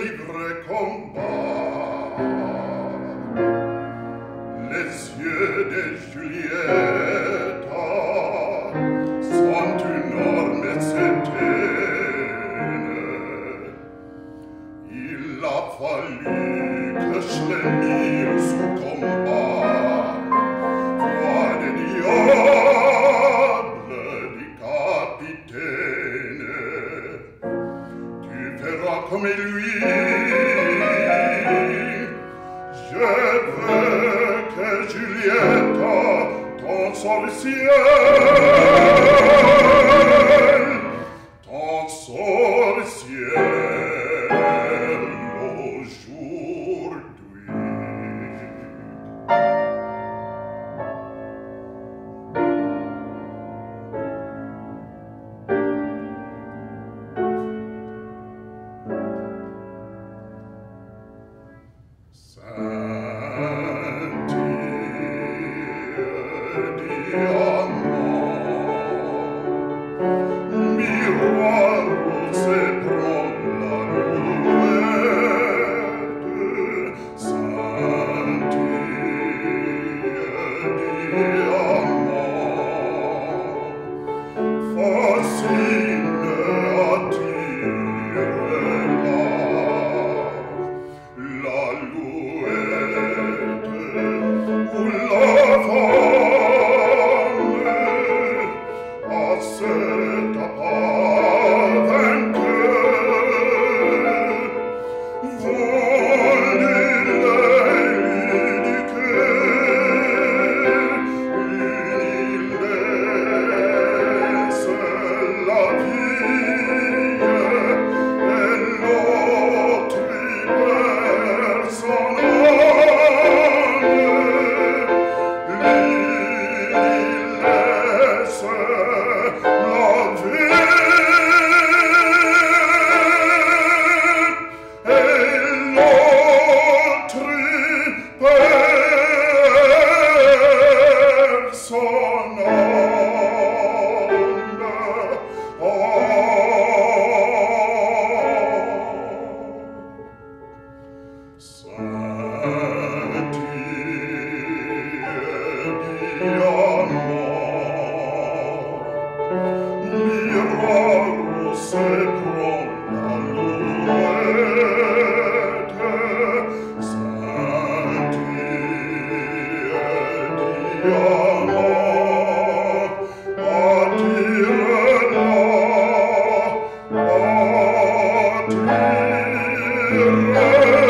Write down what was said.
livré combat. Les yeux de Julieta sont une orme certaine. Il a fallu que je les mire sous combat. Foi de diable du capitaine, tu verras comme lui. Je veux que Julieta tombe sur le ciel, tombe sur le ciel aujourd'hui. Oh,